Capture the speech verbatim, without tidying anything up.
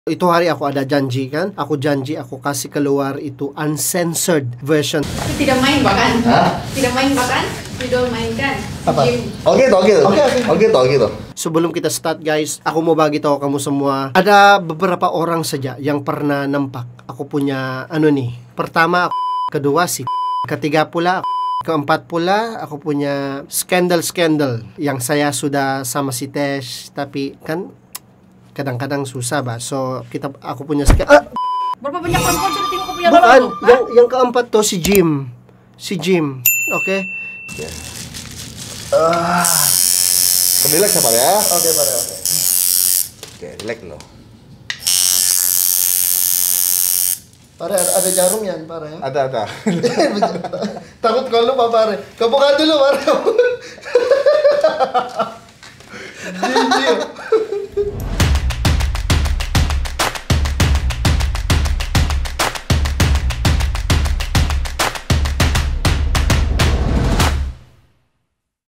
Itu hari aku ada janji kan, aku janji aku kasih keluar itu uncensored version. Tidak main bahkan? Hah? Tidak main bahkan? Tidak mainkan? Apa? Oke tuh, oke tuh, Oke, oke. oke tuh, oke tuh. Sebelum kita start guys, aku mau bagi tahu kamu semua. Ada beberapa orang saja yang pernah nampak aku punya anu nih. Pertama, kedua si, ketiga pula, keempat pula aku punya skandal-skandal yang saya sudah sama si Tesh, tapi kan kadang-kadang susah bah. So kita aku punya sk- ah, Berapa banyak perempuan sudah tengok aku punya bukan, orang tuh? yang yang keempat tuh si Jim. Si Jim. Oke. Ah, relax ya Pak ya. Oke, Pak. Oke. Oke, relax loh. Pare, ada jarumnya, Pare ya. Ada, ada. Takut kalau lupa, Pare. Kau buka dulu, Pare. Jim, Jim.